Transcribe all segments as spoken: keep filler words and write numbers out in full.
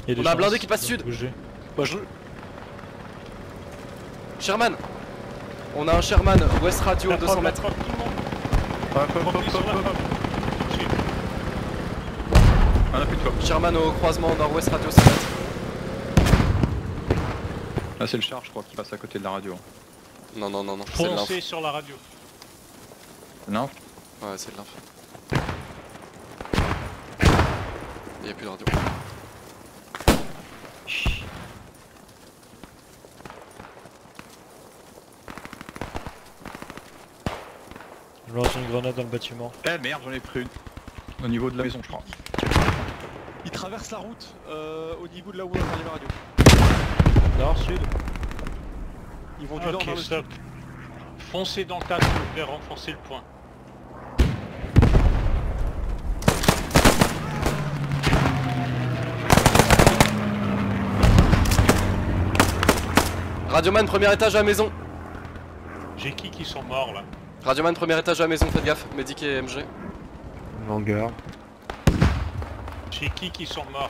Il y On a un blindé qui passe sud. Moi je... Sherman. On a un Sherman, West Radio, deux cents mètres. Sherman au croisement nord-ouest radio cent mètres. Là c'est le char je crois qui passe à côté de la radio. Non non non non, c'est de l'inf. Foncez sur la radio. L'inf? Ouais c'est de l'inf. Il n'y a plus de radio. Je lance une grenade dans le bâtiment. Eh merde j'en ai pris une. Au niveau de la maison je crois. Il traverse la route euh, au niveau de là où on a entendu la radio. Nord, sud. Ils vont du nord Ok, vers le stop. sud. Foncez dans le tas, s'il vous plaît, renforcez le point. Radioman premier étage à la maison. J'ai qui qui sont morts là? Radioman premier étage à la maison, faites gaffe, Medic et M G. Hangar. J'ai qui qui sont morts?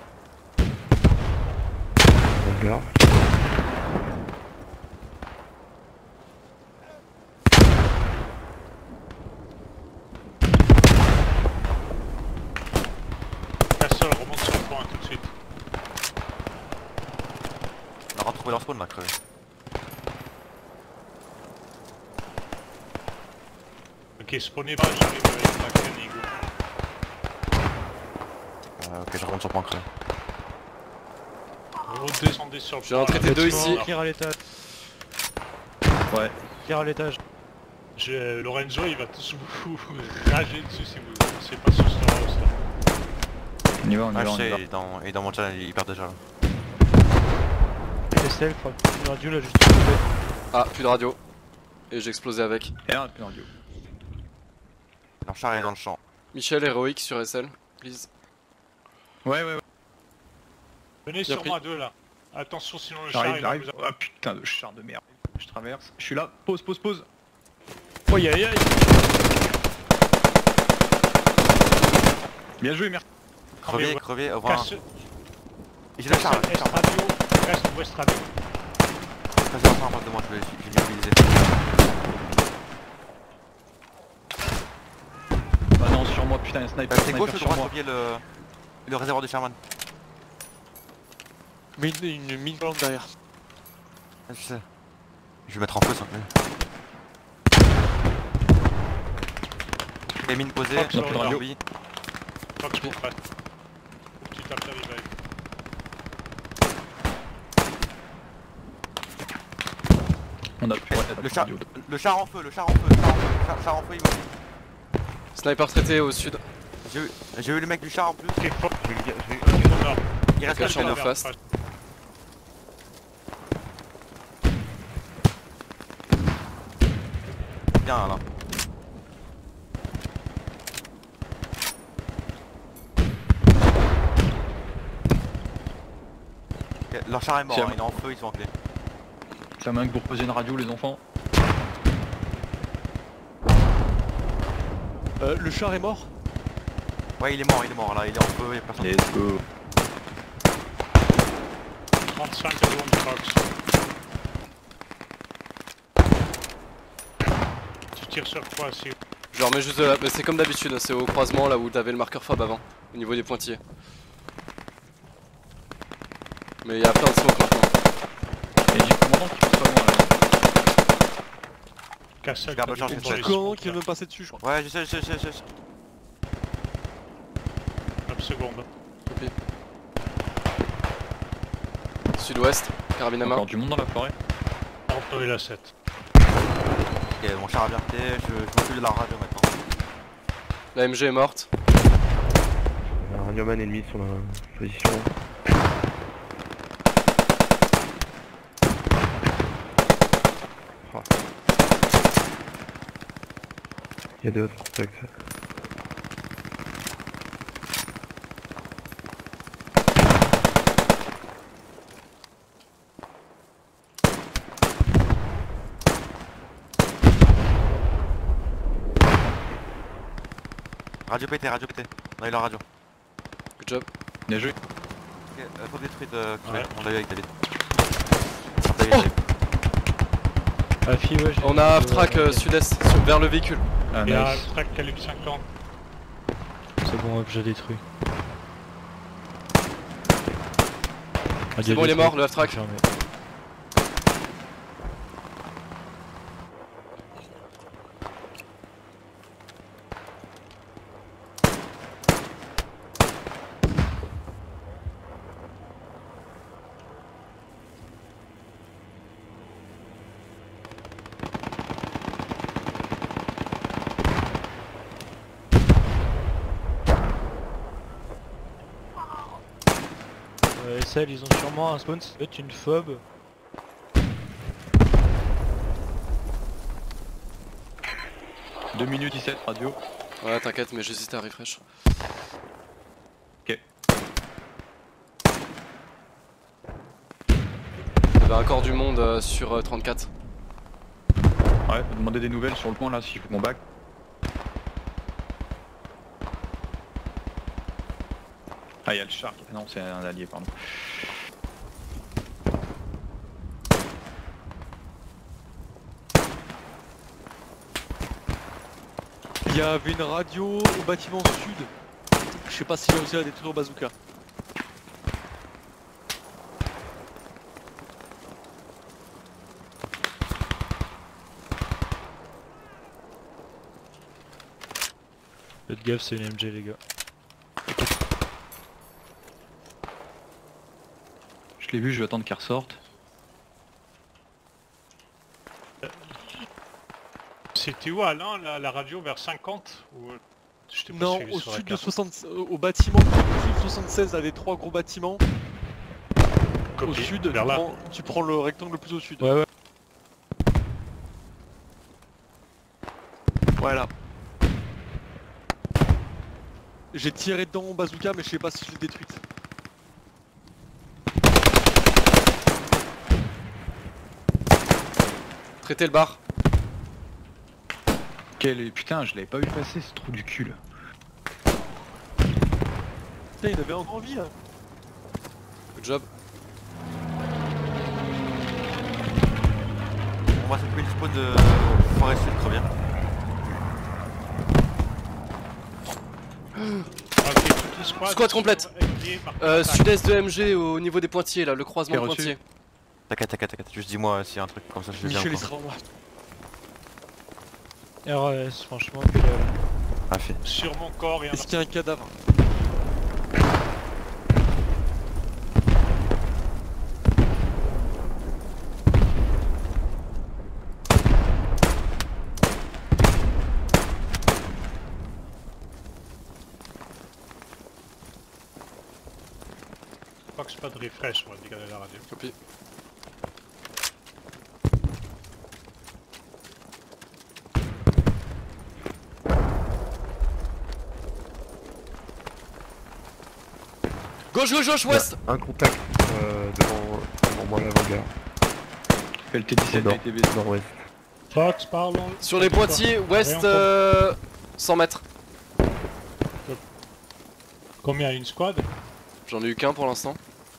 Hangar. Cassol remonte sur le point tout de suite. On a retrouvé leur spawn là, crevé. Ok, spawnez pas, j'arrive avec ma Canigo. Euh, ok, je remonte sur le point crevé. Vous descendez sur le Je vais en point. traiter deux ici. Tire à l'étage. Ouais. Tire à l'étage. Je- Lorenzo il va tous vous rager dessus si vous ne savez pas sur ce house là. On y va, on y Ah, va, je on y sais, va. il est dans, il est dans mon channel, il perd déjà là. Estelle, je crois que le radio l'a juste coupé. Ah, plus de radio. Et j'ai explosé avec. Et un plus radio. Leur char est dans le champ. Michel, héroïque sur S L, please. Ouais ouais ouais. Venez J'ai sur pris. moi deux là. Attention sinon le char J'arrive, il va j'arrive. vous... Ah putain de char de merde. Je traverse. Je suis là. Pause, pause, pause. Aïe aïe aïe. Bien joué, merci. Crevé, ouais. crevé, au revoir. Casse... J'ai le char là, Est radio, reste ouest radio. Casse en face de moi, je vais je vais l'immobiliser. Ah non, sur moi, putain, un sniper, C'est gauche sniper ou sur droite, moi. oublier le... le réservoir de Sherman. Mais une, une mine plante derrière. Ah, je sais. Je vais mettre en feu s'il te plaît. Les mines posées, Hop, sur je le radio. oui. Faut que je vous fasse. Faut que tu tapes la revive. On a plus Le char, le char en feu, le char en feu, le char en feu, le char, char en feu, il va. Sniper traité au sud. J'ai eu, j'ai eu le mec du char en plus. Ok, faut... J'ai eu... J'ai eu... Ils sont morts. Il reste Ok, que je suis en le face. Bien là. Ok, leur char est mort, Tiens. hein, il est en feu, ils sont en clé. C'est la main que vous reposez une radio, les enfants. Euh, le char est mort. Ouais, il est mort, il est mort là, il est en feu, il y a personne. Let's go. trente-cinq secondes de box. Tu tires sur quoi si... Je remets juste de la... mais c'est comme d'habitude, c'est au croisement là où t'avais le marqueur Fab avant, au niveau des pointillés. Mais il y a plein de smoke maintenant. Et j'ai le commandant qui passe pas loin là. Cassel, Je garde le t'as charge des de bombes check. dans les Comment smokes, qui vient de là. me passer dessus, je crois. Ouais, je sais, je sais, je sais, je sais. neuf secondes. Copie. Sud-ouest, carabine à main. Encore du monde dans la forêt. Orto et la sept. Ok, mon char a bien été, je, je m'occupe de la radio maintenant. La M G est morte. Un radioman ennemi sur la position. Ah. Il y a d'autres, tac. Radio pété, radio pété. On a eu la radio. Good job. Bien joué. Ok, euh, faut détruire de... Ouais. On l'a eu avec David. David, Oh David. Ah, fille, ouais, j'ai- On a half-track euh, euh, sud-est, sur- vers le véhicule. Ah, Il y a un nice. track calibre cinquante. C'est bon, hop, j'ai détruit. Ah, C'est bon, il est mort, le half-track. Confirmé. Euh, S L, ils ont sûrement un spawn, ça peut être une phobe. deux minutes dix-sept radio. Ouais, t'inquiète, mais j'hésite à refresh. Ok. Il y avait encore du monde euh, sur euh, trente-quatre. Ouais, faut demander des nouvelles sur le point là si je fais mon bac. Ah, il y a le shark. Ah non, c'est un allié, pardon. Il y avait une radio au bâtiment sud. Je sais pas s'il a réussi à la détruire au bazooka. Faites gaffe, c'est une M G les gars. Je l'ai vu, je vais attendre qu'elle ressorte. C'était où Alain, la, la radio vers cinquante ou... Je t'ai pas Non, suivi au sur la sud de carte. soixante, euh, au bâtiment au sud soixante-seize, là, les trois gros bâtiments. Au Copie, sud, tu vers là. prends, tu prends le rectangle le plus au sud. Ouais, ouais. Voilà. J'ai tiré dedans mon bazooka, mais je sais pas si je l'ai détruite. Traitez le bar. Quel... Putain, je l'avais pas vu passer ce trou du cul là. Putain, il avait encore envie là. Good job. On va s'occuper du spawn de forêt sud, très bien. Ok, toutes les squads Squad sont complète. aidés par Euh, attaque. sud-est de M G au niveau des pointiers là, le croisement Ok, de reçu. pointiers. T'inquiète, t'inquiète, t'inquiète. Juste dis-moi s'il y a un truc comme ça, je viens. Michel il quoi. sera en bas. R S, franchement, que dalle. Ah, fait. Sur mon corps et un... Est-ce qu'il y a un cadavre? Je crois que c'est pas de refresh, on va dégager la radio. Copie. Gauche, gauche, gauche, ouest. Un contact euh, devant, devant moi, l'avant-gare. L T dix-sept Au a nord. été baisé. Nord-ouest. Fox, parlons. Sur les pointiers, ouest, Rien euh, cent mètres. Combien? Une squad? J'en ai eu qu'un pour l'instant.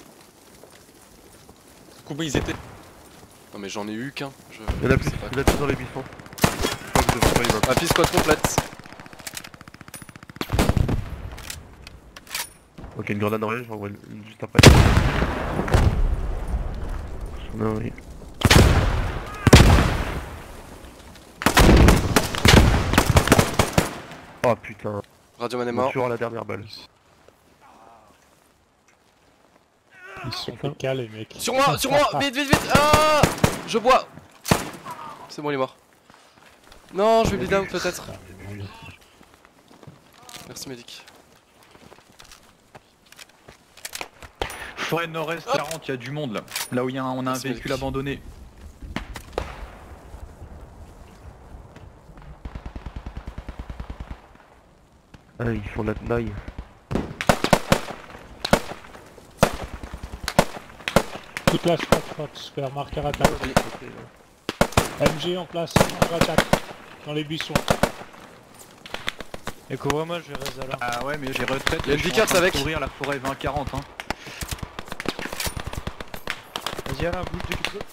Combien ils étaient? Non mais j'en ai eu qu'un. Je... Il y en a plus, sais pas. il y en a plus dans les buissons. Je crois que je devrais pas y voir. Ah, puis squad complète. Ok, une grenade en rien, j'en vois une juste après. J'en ai un, oui. Oh putain, Radioman est on mort. tuera la dernière balle. Ils sont fait calés, les mecs. Sur moi, sur moi, vite, vite, vite. Ah, je bois. C'est bon, il est mort. Non, je vais bleed down peut-être. Merci médic. Forêt nord-est quarante, il y a du monde là. Là où il y a un, on a un Merci, véhicule Malik. abandonné. Ah, ils font de la tenaille. Toute la squad Fox, faire marqueur attaque. M G en place, marqueur attaque. Dans les buissons. Et couvre-moi, je vais rester là. Ah ouais, mais j'ai retraite. Il y a une je suis Vickers en train de avec. couvrir la forêt vingt quarante. Hein. Vas-y Alain, bouge dès que tu peux.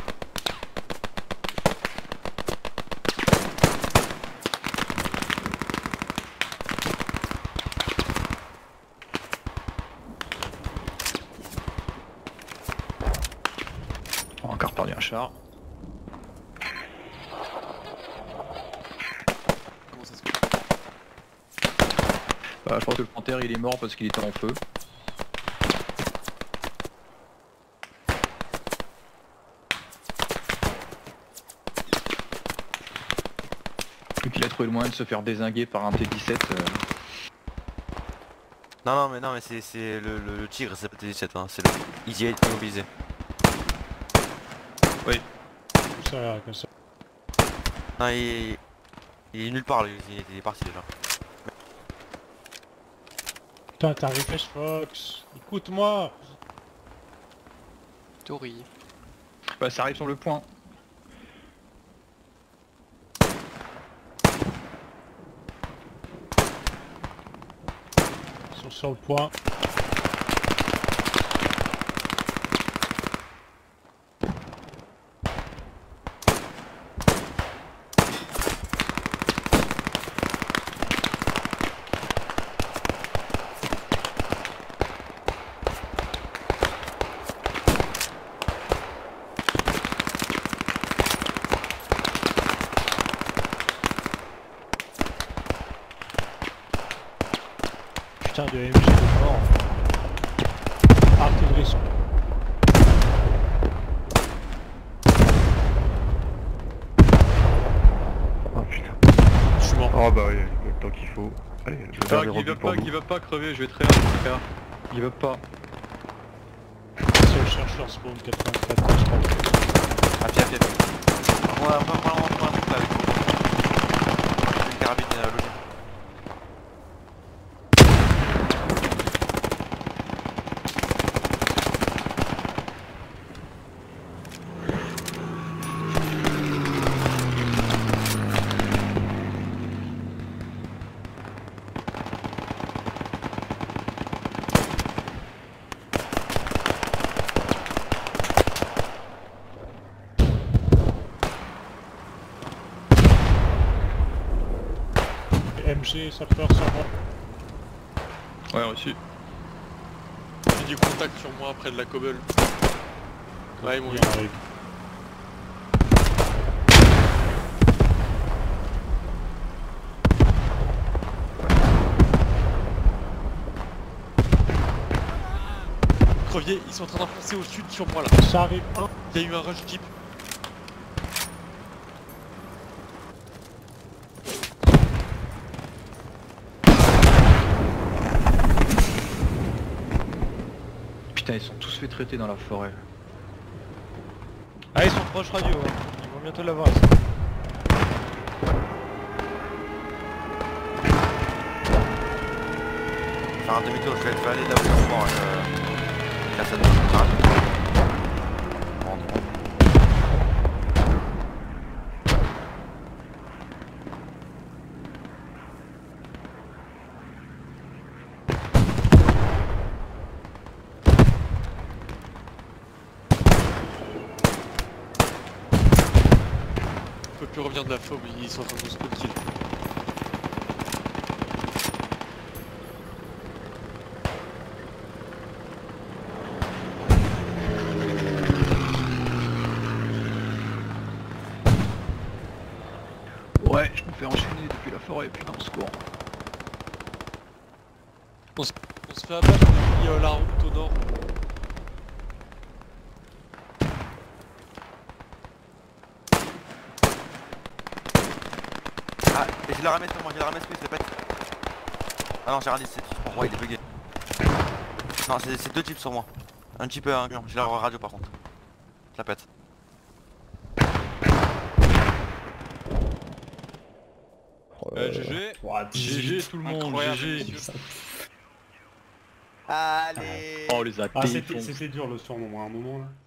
On a encore perdu un char. Comment ça se fait? Bah, je pense que le panthère il est mort parce qu'il était en feu. Vu qu'il a trouvé le moyen de se faire dézinguer par un T dix-sept. euh, Non, non, mais non, mais c'est c'est le, le, le tigre, c'est pas T dix-sept, hein, c'est le Easy eight immobilisé. Comme ça, comme ça. Non, il, il est nulle part, lui, il est, il est parti déjà. Putain, t'as refresh Fox. Écoute-moi. Tori. Bah, ça arrive sur le point. Ils sont sur le point. Putain de M G de mort. Artillerie. Oh putain. Je suis mort. Oh bah oui, le temps qu'il faut. Allez, le Ah, dernier qu'il rebut veut pour pas, nous. qu'il veut pas crever, je vais très bien le faire. Il veut pas. Si on cherche leur spawn quatre-vingt-quatre, je crois. À pied, à pied. On va pas vraiment prendre un truc là avec vous. Une carabine euh, logique. M G, ça pleure sur moi. Ouais, reçu. J'ai du contact sur moi près de la cobble. Ouais, ils m'ont vu. Il arrive. Crevier, ils sont en train d'enfoncer au sud sur moi là. Ça arrive. Un. Il y a eu un rush jeep. Putain, ils sont tous fait traiter dans la forêt. Ah ils sont proches radio, hein. Ils vont bientôt l'avoir. Faire un demi-tour, je vais, je vais aller là où il y a un sport. Euh... Là, ça doit être grave. Bon, bon. On peut plus revenir de la fob, ils sont en train de nous spawn kill. Ouais, je me fais enchaîner depuis la forêt, putain, au secours. On se fait abattre depuis euh, la route au nord. Ah, et j'ai la ramette sur moi, j'ai la ramette, je le pète. Ah non, j'ai rien dit, c'est pour moi, il est bugué. Non, c'est c'est deux jeeps sur moi. Un jeep et un camion, j'ai la radio par contre. Je la pète. Euh, G G. G G tout le monde, Incroyable, G G. messieurs. Allez. Oh, les Ah, athées, c'était font- c'était dur le surnom à un moment là.